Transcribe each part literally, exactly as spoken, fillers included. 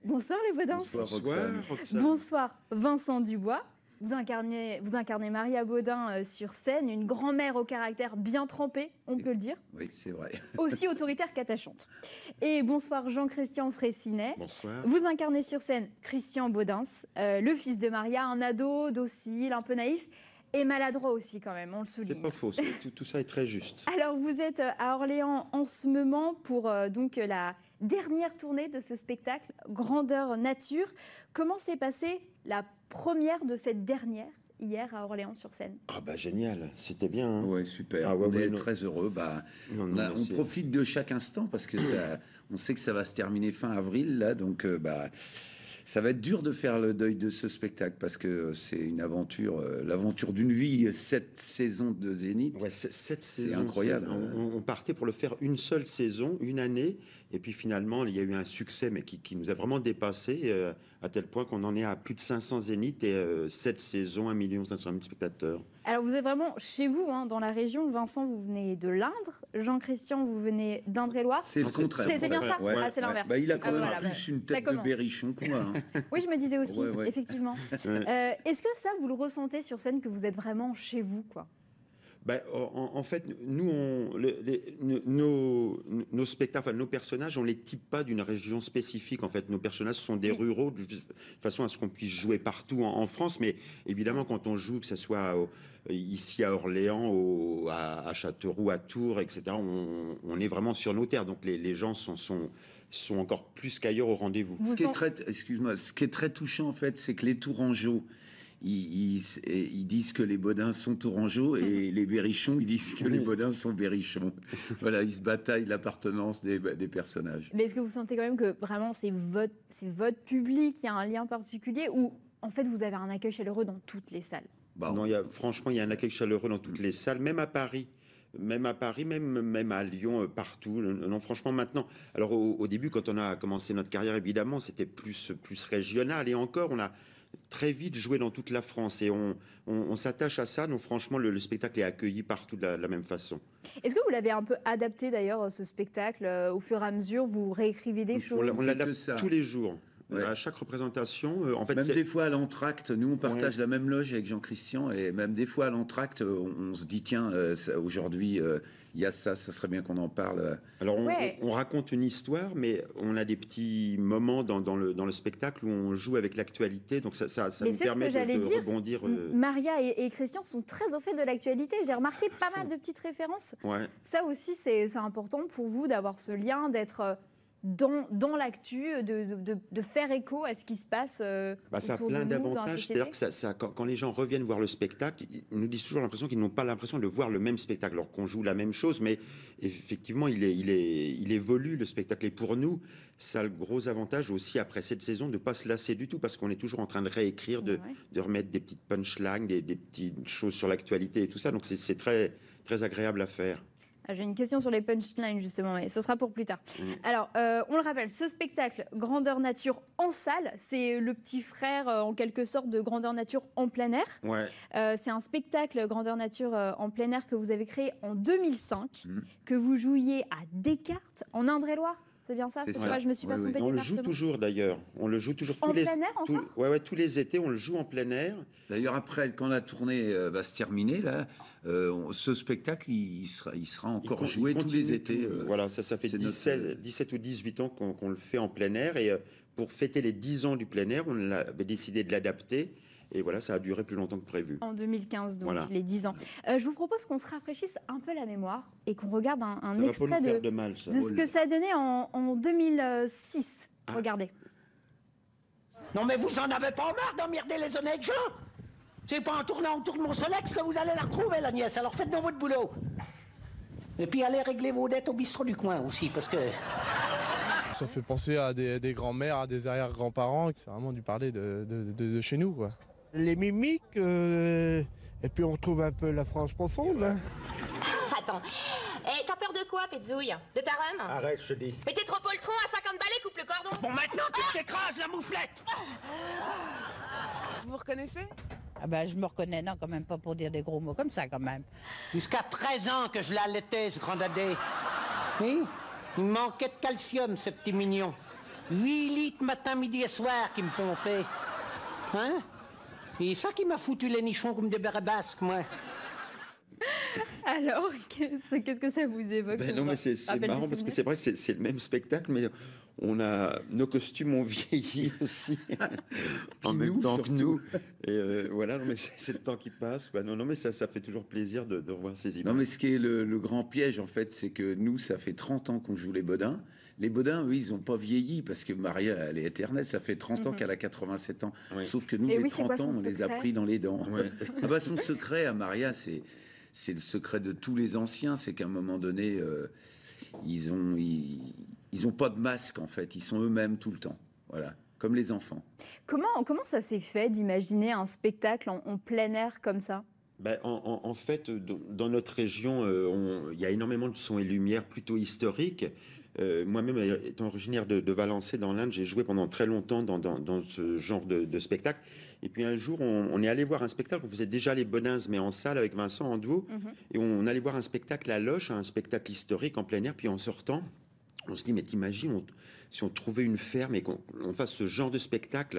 Bonsoir les Baudins. Bonsoir Roxane. Roxane. Bonsoir Vincent Dubois. Vous incarnez, vous incarnez Maria Baudin euh, sur scène, une grand-mère au caractère bien trempé, on peut le dire. Oui, c'est vrai. Aussi autoritaire qu'attachante. Et bonsoir Jean-Christian Fraissinet. Bonsoir. Vous incarnez sur scène Christian Baudins, euh, le fils de Maria, un ado docile, un peu naïf et maladroit aussi quand même, on le souligne. C'est pas faux, c'est- tout, tout ça est très juste. Alors vous êtes à Orléans en ce moment pour euh, donc la dernière tournée de ce spectacle Grandeur Nature. Comment s'est passée la première de cette dernière hier à Orléans sur scène? Ah bah génial, c'était bien. Hein. Ouais, super. Ah ouais, on ouais, est non. très heureux. Bah, Non, non, on, a- mais on c'est- profite de chaque instant parce que ça, on sait que ça va se terminer fin avril là, donc euh, bah. Ça va être dur de faire le deuil de ce spectacle parce que c'est une aventure, euh, l'aventure d'une vie, sept saisons de Zénith. Ouais, c'est- cette C'est saison, incroyable. c'est- On, on partait pour le faire une seule saison, une année, et puis finalement il y a eu un succès, mais qui, qui nous a vraiment dépassé euh, à tel point qu'on en est à plus de cinq cents zéniths et euh, sept saisons, un million cinq cent mille spectateurs. Alors vous êtes vraiment chez vous, hein, dans la région. Vincent, vous venez de l'Indre. Jean-Christian, vous venez d'Indre-et-Loire. C'est le C'est- contraire. C'est c'est bien ça Ouais. Ah, c'est l'inverse. Bah, il a Ah, quand même voilà, plus bah, une ça tête de commence. berrichon que moi. hein. Oui, je me disais aussi, Ouais, ouais. effectivement. Euh, Est-ce que ça, vous le ressentez sur scène, que vous êtes vraiment chez vous, quoi? Ben, en, en fait, nous, on, les- les- nos, nos spectacles, enfin, nos personnages, on les type pas d'une région spécifique. En fait, nos personnages sont des Oui. ruraux, de façon à ce qu'on puisse jouer partout en, en France. Mais évidemment, quand on joue, que ce soit au- ici à Orléans, au- à, à Châteauroux, à Tours, et cetera, on, on est vraiment sur nos terres. Donc, les, les gens sont, sont, sont encore plus qu'ailleurs au rendez-vous. Vous Ce qui est sent- très, excuse-moi, ce qui est très touchant en fait, c'est que les Tourangeaux, ils, ils- ils disent que les Baudins sont Tourangeaux et les Berrichons, ils disent que les Baudins sont Berrichons. Voilà, ils se bataillent l'appartenance des, des personnages. Mais est-ce que vous sentez quand même que vraiment c'est votre, c'est votre public, il y a un lien particulier, ou en fait vous avez un accueil chaleureux dans toutes les salles? Bah, Non, il y a, franchement, il y a un accueil chaleureux dans toutes les salles, même à Paris. Même à Paris, même, même à Lyon, euh, partout. Non, franchement, maintenant. Alors, au, au début, quand on a commencé notre carrière, évidemment, c'était plus, plus régional. Et encore, on a très vite joué dans toute la France. Et on, on, on s'attache à ça. Donc, franchement, le, le spectacle est accueilli partout de la, de la même façon. Est-ce que vous l'avez un peu adapté d'ailleurs, ce spectacle, euh, au fur et à mesure, vous réécrivez des On, choses? l'a- on C'est que l'adapte ça. tous les jours. Ouais. À chaque représentation, euh, en fait, Même c'est- des fois à l'entracte, nous on partage la même loge avec Jean-Christian et même des fois à l'entracte, on, on se dit tiens, euh, ça, aujourd'hui euh, il y a ça, ça serait bien qu'on en parle. Alors, on, Ouais. on- on raconte une histoire, mais on a des petits moments dans, dans le, dans le spectacle où on joue avec l'actualité. Donc, ça, ça, ça Mais nous c'est ce permet que de, j'allais de dire. rebondir. euh, Maria et, et Christian sont très au fait de l'actualité. J'ai remarqué pas mal de petites références. ouais. Ça aussi, c'est c'est important pour vous d'avoir ce lien, d'être euh, dans, dans l'actu, de, de, de- de faire écho à ce qui se passe euh, Bah, ça a autour plein de nous, dans la d'avantages. société. C'est-à-dire que ça, ça- quand, quand les gens reviennent voir le spectacle, ils nous disent toujours l'impression qu'ils n'ont pas l'impression de voir le même spectacle, alors qu'on joue la même chose. Mais effectivement, il, est, il, est, il évolue, le spectacle. Et pour nous, ça a le gros avantage aussi, après cette saison, de ne pas se lasser du tout, parce qu'on est toujours en train de réécrire, de, Ouais. de remettre des petites punchlines, des, des petites choses sur l'actualité et tout ça. Donc, c'est c'est très, très agréable à faire. Ah, j'ai une question sur les punchlines, justement, mais ce sera pour plus tard. Mm. Alors, euh, on le rappelle, ce spectacle Grandeur Nature en salle, c'est le petit frère, euh, en quelque sorte, de Grandeur Nature en plein air. Ouais. Euh, c'est un spectacle Grandeur Nature euh, en plein air que vous avez créé en deux mille cinq, Mm. que vous jouiez à Descartes, en Indre-et-Loire. C'est bien ça? C'est C'est ça. pas, je me suis pas Oui, oui. trompée On de le joue département. toujours d'ailleurs. On le joue toujours En tous les plein air tous- encore ouais, ouais, tous les étés, on le joue en plein air. D'ailleurs après, quand la tournée euh, va se terminer, là, euh, on- ce spectacle il, il sera, il sera Il encore con- joué il tous continue les étés. tout. euh, Voilà, ça, ça fait c'est notre- dix-sept, dix-sept ou dix-huit ans qu'on qu'on le fait en plein air. Et euh, pour fêter les dix ans du plein air, on avait décidé de l'adapter. Et voilà, ça a duré plus longtemps que prévu. En deux mille quinze, donc Voilà. les dix ans. Euh, je vous propose qu'on se rafraîchisse un peu la mémoire et qu'on regarde un, un Ça va pas extrait nous faire de, de mal, ça. de ce que ça a donné en, en deux mille six. Ah. Regardez. Non mais vous en avez pas marre d'emmerder les honnêtes gens? C'est pas en tournant autour de mon Solex que vous allez la retrouver, la nièce. Alors faites dans votre boulot. Et puis allez régler vos dettes au bistrot du coin aussi, parce que... Ça fait penser à des, des grands-mères, à des arrière-grands-parents, c'est vraiment du parler de, de- de- de chez nous, quoi. Les mimiques, euh, et puis on retrouve un peu la France profonde, hein. Attends. Eh, t'as peur de quoi, Petzouille? De ta rhum? Arrête, je te dis. Mais t'es trop poltron, à cinquante balais, coupe le cordon. Bon, maintenant, tu t'écrases la mouflette. Vous vous reconnaissez? Ah ben, je me reconnais, non, quand même pas pour dire des gros mots comme ça, quand même. Jusqu'à treize ans que je l'allaitais, ce grand dadé. Oui, il me manquait de calcium, ce petit mignon. huit litres matin, midi et soir qui me pompaient. Hein? Et ça qui m'a foutu les nichons comme des barabasques, moi. Alors, qu'est-ce qu'est-ce que ça vous évoque? Ben non, mais c'est c'est Rappelle marrant des parce que souvenirs. c'est vrai, c'est c'est le même spectacle, mais on a nos costumes ont vieilli aussi en Puis même nous, temps que surtout. nous. Et euh, voilà, non, mais c'est c'est le temps qui passe. quoi. Non, non, mais ça, ça fait toujours plaisir de, de revoir ces images. Non, mais ce qui est le, le grand piège, en fait, c'est que nous, ça fait trente ans qu'on joue les Bodins. Les Bodins, eux, ils n'ont pas vieilli parce que Maria, elle est éternelle. Ça fait trente ans qu'elle a quatre-vingt-sept ans. Oui. Sauf que nous, Et les oui, c'est quoi trente ans, son on les a secret pris dans les dents. Ouais. Ah bah, son secret à Maria, c'est c'est le secret de tous les anciens. C'est qu'à un moment donné, euh, ils ont ils, ils ont pas de masque, en fait. Ils sont eux-mêmes tout le temps. Voilà. Comme les enfants. Comment, comment ça s'est fait d'imaginer un spectacle en, en plein air comme ça? Ben, en, en- en fait, dans dans notre région, euh, on- il y a énormément de sons et lumières plutôt historiques. Euh, Moi-même, étant originaire de, de Valençay, dans l'Inde, j'ai joué pendant très longtemps dans, dans- dans ce genre de, de spectacle. Et puis un jour, on, on est allé voir un spectacle. On faisait déjà les Bodins, mais en salle avec Vincent en duo. Et on allait voir un spectacle à Loche, un spectacle historique en plein air. Puis en sortant, on se dit, mais t'imagines, on- si on trouvait une ferme et qu'on on fasse ce genre de spectacle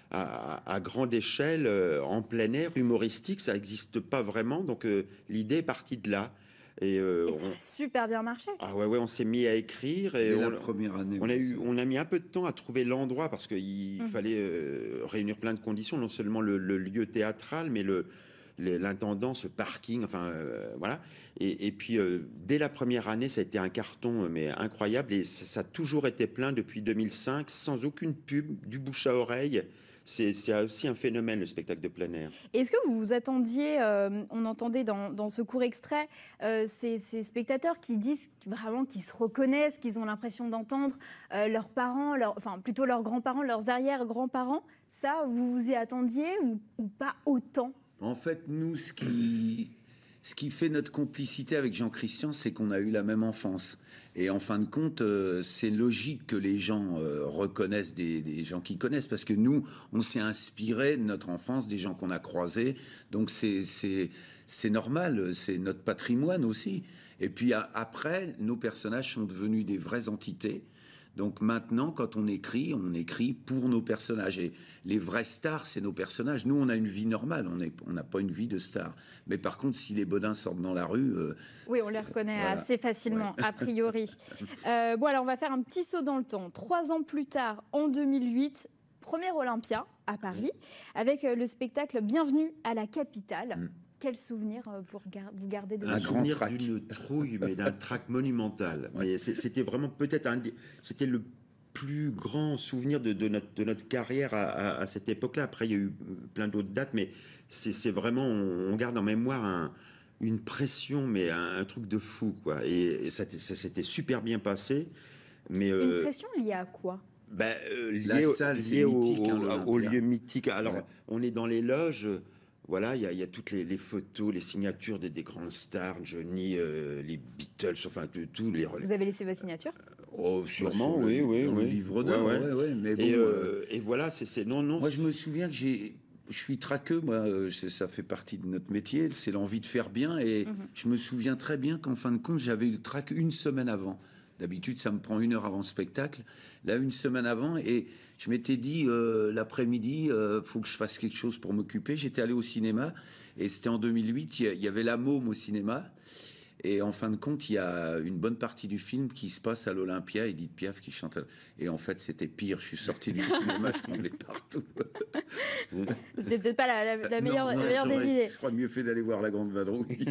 à, à- à grande échelle, euh, en plein air, humoristique, ça n'existe pas vraiment. Donc euh, l'idée est partie de là. Et, euh, Et ça on, a super bien marché. ah ouais, ouais, on s'est mis à écrire et Dès on, la première année. on a aussi. eu, on a mis un peu de temps à trouver l'endroit parce qu'il Mhm. fallait euh, réunir plein de conditions, non seulement le, le lieu théâtral, mais le le- l'intendance, le parking, enfin euh, voilà. Et, et puis euh, dès la première année, ça a été un carton mais incroyable et ça, ça a toujours été plein depuis deux mille cinq, sans aucune pub, du bouche à oreille. C'est c'est aussi un phénomène le spectacle de plein air. Est-ce que vous vous attendiez, euh, on entendait dans, dans ce court extrait, euh, ces, ces spectateurs qui disent vraiment qu'ils se reconnaissent, qu'ils ont l'impression d'entendre euh, leurs parents, leur, enfin plutôt leurs grands-parents, leurs arrière-grands-parents. Ça, vous vous y attendiez ou, ou pas autant? En fait, nous, ce qui, ce qui fait notre complicité avec Jean-Christian, c'est qu'on a eu la même enfance. Et en fin de compte, euh, c'est logique que les gens euh, reconnaissent des, des gens qui connaissent, parce que nous, on s'est inspiré de notre enfance, des gens qu'on a croisés. Donc c'est c'est c'est normal, c'est notre patrimoine aussi. Et puis a- après, nos personnages sont devenus des vraies entités. Donc maintenant, quand on écrit, on écrit pour nos personnages. Et les vrais stars, c'est nos personnages. Nous, on a une vie normale, on est- on n'a pas une vie de star. Mais par contre, si les Bodins sortent dans la rue, euh, Oui, on les reconnaît Voilà. assez facilement, a priori. Euh, bon, alors on va faire un petit saut dans le temps. Trois ans plus tard, en deux mille huit, premier Olympia à Paris, avec euh, le spectacle Bienvenue à la capitale. Mm. Quel souvenir euh, vous, regar- vous gardez de Un Un ça? grand souvenir trac. d'une trouille, mais d'un trac monumental. Mais c'est- c'était vraiment peut-être un, des- c'était le plus grand souvenir de, de notre, de notre carrière à, à- à cette époque-là. Après, il y a eu plein d'autres dates, mais c'est c'est vraiment, on, on garde en mémoire un- une pression, mais un, un truc de fou, quoi. Et, et ça, ça s'était super bien passé, mais Une euh, pression liée à quoi? ben, euh, lié, La au- salle, c'est lié au, mythique, hein, au- l'Olympia. au lieu mythique. Alors, Ouais. on est dans les loges. euh, Voilà, il y, a- il y a toutes les, les photos, les signatures des, des grandes stars, Johnny, euh, les Beatles, enfin tout, tout les. Vous avez laissé votre signature? Oh, sûrement, sur le- oui, oui, dans le oui. livre d'or, Ouais, ouais. ouais, ouais, mais bon, Et, euh, euh, et voilà, c'est c'est- non, non. moi, je me souviens que j'ai, je suis traqueux, moi, euh, c'est- ça fait partie de notre métier, c'est l'envie de faire bien, et Mhm. je me souviens très bien qu'en fin de compte, j'avais eu le trac une semaine avant. D'habitude, ça me prend une heure avant le spectacle. Là, une semaine avant, et je m'étais dit, euh, l'après-midi, il faut que je fasse quelque chose pour m'occuper. J'étais allé au cinéma, et c'était en deux mille huit, il y a- il y avait La Môme au cinéma. Et en fin de compte, il y a une bonne partie du film qui se passe à l'Olympia, Edith Piaf qui chante. Et en fait, c'était pire. Je suis sorti du cinéma, je tremblais partout. C'était peut-être pas la, la- la meilleure, Non, non, la meilleure des j'aurais- idées. Je crois mieux fait d'aller voir La Grande Vadrouille.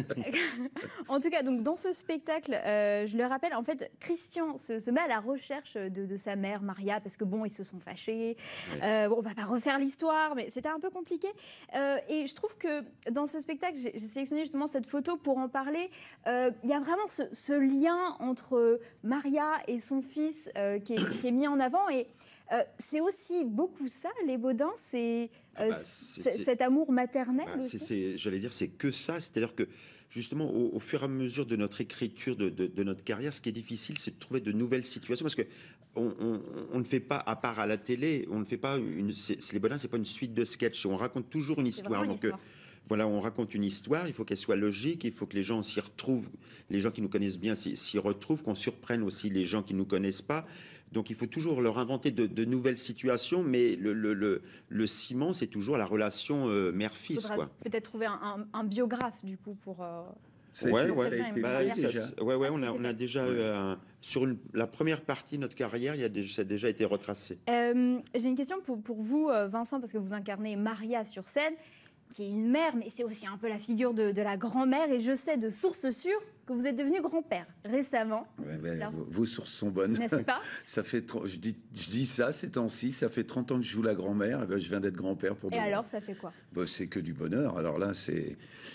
En tout cas, donc dans ce spectacle, euh, je le rappelle, en fait, Christian se, se met à la recherche de, de sa mère, Maria, parce que bon, ils se sont fâchés. Euh, bon, on va pas refaire l'histoire, mais c'était un peu compliqué. Euh, et je trouve que dans ce spectacle, j'ai j'ai sélectionné justement cette photo pour en parler. Euh, Il y a vraiment ce, ce lien entre Maria et son fils euh, qui, est, qui est mis en avant. Et euh, c'est aussi beaucoup ça, les Bodins, c'est Ah euh, bah, c- c'est- c'est- cet amour maternel Bah, c'est- aussi. c'est- J'allais dire, c'est que ça. C'est-à-dire que, justement, au, au fur et à mesure de notre écriture, de, de- de notre carrière, ce qui est difficile, c'est de trouver de nouvelles situations. Parce que on, on- on ne fait pas, à part à la télé, on ne fait pas une. c'est- c'est- Les Bodins, c'est pas une suite de sketchs. On raconte toujours une C'est histoire. vraiment une Donc, euh, histoire. voilà, on raconte une histoire, il faut qu'elle soit logique, il faut que les gens s'y retrouvent, les gens qui nous connaissent bien s'y s'y retrouvent, qu'on surprenne aussi les gens qui ne nous connaissent pas. Donc il faut toujours leur inventer de, de nouvelles situations, mais le, le, le, le ciment, c'est toujours la relation euh, mère-fils. Il faudra peut-être trouver un, un, un biographe, du coup, pour... Euh... Ouais, été, ouais, ça a été bah, fait ça, déjà. ouais, ouais, Ah, on a, on a déjà ouais. eu un, sur une, la première partie de notre carrière, il y a déjà, ça a déjà été retracé. Euh, J'ai une question pour, pour vous, Vincent, parce que vous incarnez Maria sur scène, qui est une mère, mais c'est aussi un peu la figure de, de la grand-mère. Et je sais de sources sûres que vous êtes devenu grand-père récemment. Ouais, ouais, Alors, vos, vos sources sont bonnes. N'est-ce pas? Ça fait, je dis, je dis ça ces temps-ci, ça fait trente ans que je joue la grand-mère. Et ben, je viens d'être grand-père pour. Et de alors, ça fait quoi? Ben, c'est que du bonheur. Alors là, c'est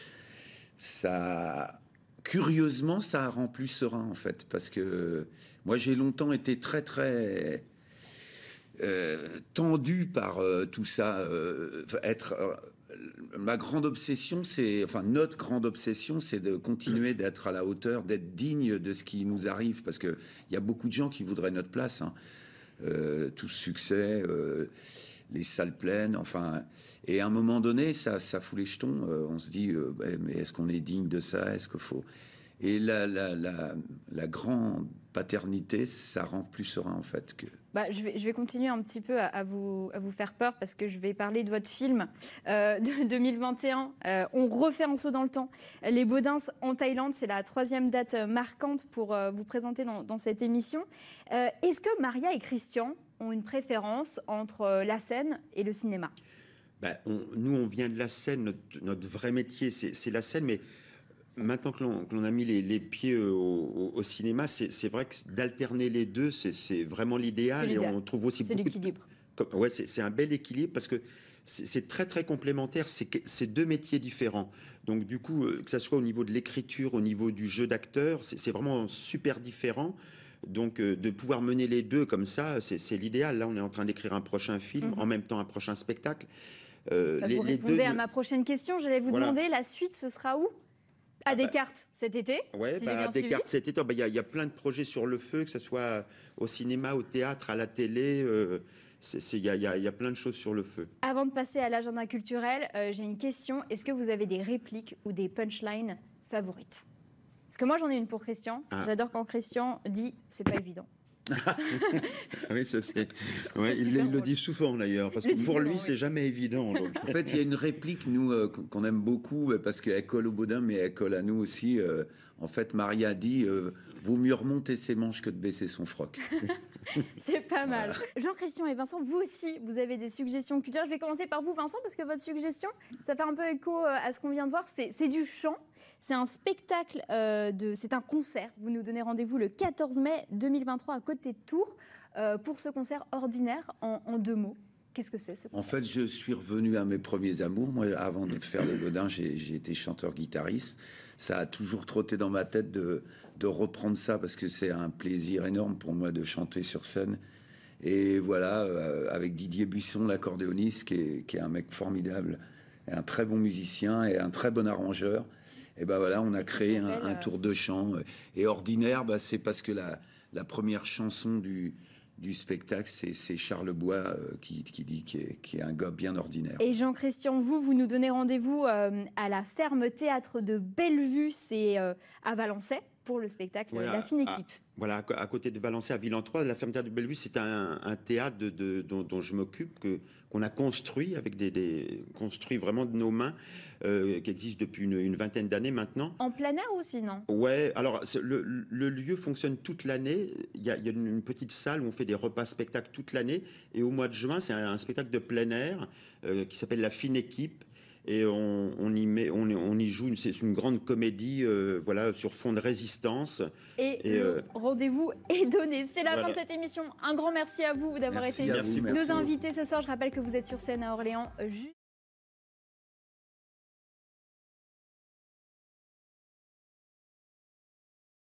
ça. Curieusement, ça rend plus serein en fait, parce que moi j'ai longtemps été très très euh, tendu par euh, tout ça. Euh, être euh, ma grande obsession, c'est enfin notre grande obsession, c'est de continuer d'être à la hauteur, d'être digne de ce qui nous arrive, parce que il y a beaucoup de gens qui voudraient notre place. Hein. Euh, tout ce succès. Euh, les salles pleines, enfin, et à un moment donné, ça, ça fout les jetons. Euh, on se dit, euh, bah, mais est-ce qu'on est digne de ça? Est-ce qu'il faut? Et la, la, la, la grande paternité, ça rend plus serein en fait. Que... Bah, je, vais, je vais continuer un petit peu à, à, vous, à vous faire peur parce que je vais parler de votre film euh, de deux mille vingt et un. Euh, on refait un saut dans le temps. Les Baudins en Thaïlande, c'est la troisième date marquante pour euh, vous présenter dans, dans cette émission. Euh, est-ce que Maria et Christian ont une préférence entre la scène et le cinéma? Ben, on, nous, on vient de la scène, notre, notre vrai métier, c'est la scène, mais maintenant que l'on qu a mis les, les pieds au, au, au cinéma, c'est vrai que d'alterner les deux, c'est vraiment l'idéal, et on trouve aussi beaucoup... C'est l'équilibre. Ouais, c'est un bel équilibre, parce que c'est très, très complémentaire, c'est deux métiers différents. Donc, du coup, que ça soit au niveau de l'écriture, au niveau du jeu d'acteur, c'est vraiment super différent. Donc, euh, de pouvoir mener les deux comme ça, c'est l'idéal. Là, on est en train d'écrire un prochain film, mm-hmm. en même temps un prochain spectacle. Euh, bah, les, vous répondez les deux... à ma prochaine question. J'allais vous voilà. demander, la suite, ce sera où? À ah Descartes bah, cet été? Oui, si bah, à Descartes cet été. Il bah, y, y a plein de projets sur le feu, que ce soit au cinéma, au théâtre, à la télé. Euh, Il y, y, y a plein de choses sur le feu. Avant de passer à l'agenda culturel, euh, j'ai une question. Est-ce que vous avez des répliques ou des punchlines favorites? Parce que moi, j'en ai une pour Christian. Ah. J'adore quand Christian dit « c'est pas évident ». Oui, ça c'est. Ouais, il, il le dit souvent d'ailleurs, parce que pour lui, c'est oui. jamais évident. Donc. En fait, il y a une réplique, nous, euh, qu'on aime beaucoup, parce qu'elle colle au Baudin, mais elle colle à nous aussi. Euh, en fait, Maria dit euh, vaut mieux remonter ses manches que de baisser son froc. C'est pas mal. Voilà. Jean-Christian et Vincent, vous aussi, vous avez des suggestions culturelles. Je vais commencer par vous, Vincent, parce que votre suggestion, ça fait un peu écho à ce qu'on vient de voir. C'est du chant. C'est un spectacle, euh, de, c'est un concert. Vous nous donnez rendez-vous le quatorze mai deux mille vingt-trois à côté de Tours euh, pour ce concert ordinaire en, en deux mots. Qu'est-ce que c'est ce concert? En fait, je suis revenu à mes premiers amours. Moi, avant de faire les Baudins, j'ai été chanteur-guitariste. Ça a toujours trotté dans ma tête de, de reprendre ça parce que c'est un plaisir énorme pour moi de chanter sur scène. Et voilà, euh, avec Didier Buisson, l'accordéoniste, qui est, qui est un mec formidable, et un très bon musicien et un très bon arrangeur. Et ben voilà, on a créé un, un tour de chant. Et ordinaire, bah, c'est parce que la, la première chanson du, du spectacle, c'est Charles Bois euh, qui, qui dit qu'il est, qui est un gars bien ordinaire. Et Jean-Christian, vous, vous nous donnez rendez-vous euh, à la Ferme Théâtre de Bellevue, c'est euh, à Valençay, pour le spectacle ouais, La Fine Équipe. À, voilà, à côté de Valençay, à Villentroy, la Ferme Théâtre de Bellevue, c'est un, un théâtre de, de, dont, dont je m'occupe, que qu'on a construit avec des, des construit vraiment de nos mains, euh, qui existe depuis une, une vingtaine d'années maintenant. En plein air aussi, non? Ouais. Alors le, le lieu fonctionne toute l'année. Il y a, il y a une, une petite salle où on fait des repas spectacles toute l'année, et au mois de juin, c'est un, un spectacle de plein air euh, qui s'appelle La Fine Équipe. Et on, on, y met, on, on y joue, c'est une grande comédie euh, voilà, sur fond de résistance. Et, et euh, rendez-vous est donné. C'est la voilà. fin de cette émission. Un grand merci à vous d'avoir été vous, nos invités ce soir. Je rappelle que vous êtes sur scène à Orléans.